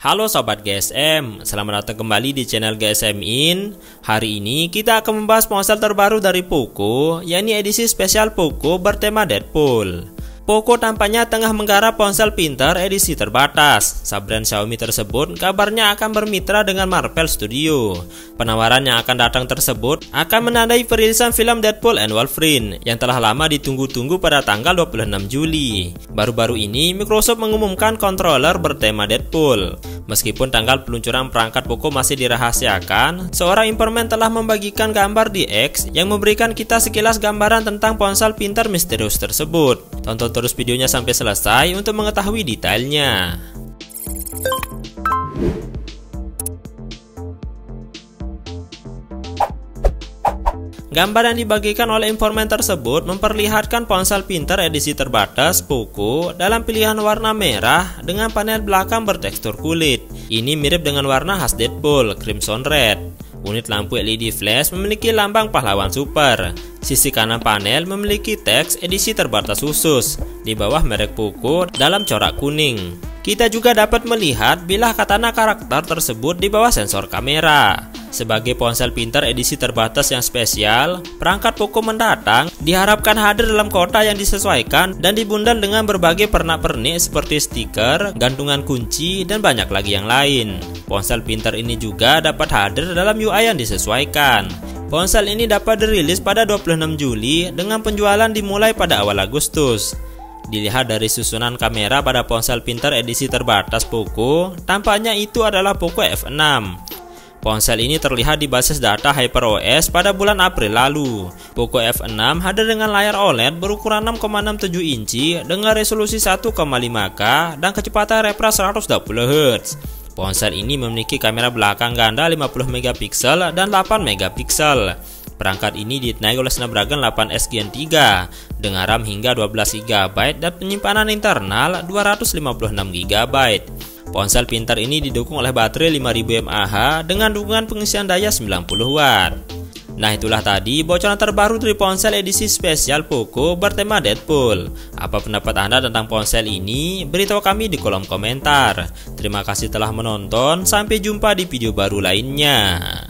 Halo Sobat GSM, selamat datang kembali di channel GSM In. Hari ini kita akan membahas ponsel terbaru dari Poco, yakni edisi spesial Poco bertema Deadpool. Poco tampaknya tengah menggarap ponsel pintar edisi terbatas. Sub-brand Xiaomi tersebut kabarnya akan bermitra dengan Marvel Studio. Penawaran yang akan datang tersebut akan menandai perilisan film Deadpool and Wolverine yang telah lama ditunggu-tunggu pada tanggal 26 Juli. Baru-baru ini Microsoft mengumumkan controller bertema Deadpool. Meskipun tanggal peluncuran perangkat Poco masih dirahasiakan, seorang informan telah membagikan gambar di X yang memberikan kita sekilas gambaran tentang ponsel pintar misterius tersebut. Tonton terus videonya sampai selesai untuk mengetahui detailnya. Gambar yang dibagikan oleh informan tersebut memperlihatkan ponsel pintar edisi terbatas Poco dalam pilihan warna merah dengan panel belakang bertekstur kulit. Ini mirip dengan warna khas Deadpool, Crimson Red. Unit lampu LED flash memiliki lambang pahlawan super. Sisi kanan panel memiliki teks edisi terbatas khusus di bawah merek Poco dalam corak kuning. Kita juga dapat melihat bilah katana karakter tersebut di bawah sensor kamera. Sebagai ponsel pintar edisi terbatas yang spesial, perangkat Poco mendatang diharapkan hadir dalam kotak yang disesuaikan dan dibundel dengan berbagai pernak-pernik seperti stiker, gantungan kunci, dan banyak lagi yang lain. Ponsel pintar ini juga dapat hadir dalam UI yang disesuaikan. Ponsel ini dapat dirilis pada 26 Juli dengan penjualan dimulai pada awal Agustus. Dilihat dari susunan kamera pada ponsel pintar edisi terbatas Poco, tampaknya itu adalah Poco F6. Ponsel ini terlihat di basis data HyperOS pada bulan April lalu. Poco F6 hadir dengan layar OLED berukuran 6,67 inci dengan resolusi 1,5K dan kecepatan refresh 120 Hz. Ponsel ini memiliki kamera belakang ganda 50 MP dan 8 MP. Perangkat ini ditenagai oleh Snapdragon 8S Gen 3 dengan RAM hingga 12 GB dan penyimpanan internal 256 GB. Ponsel pintar ini didukung oleh baterai 5000 mAh dengan dukungan pengisian daya 90 Watt. Nah, itulah tadi bocoran terbaru dari ponsel edisi spesial Poco bertema Deadpool. Apa pendapat Anda tentang ponsel ini? Beritahu kami di kolom komentar. Terima kasih telah menonton, sampai jumpa di video baru lainnya.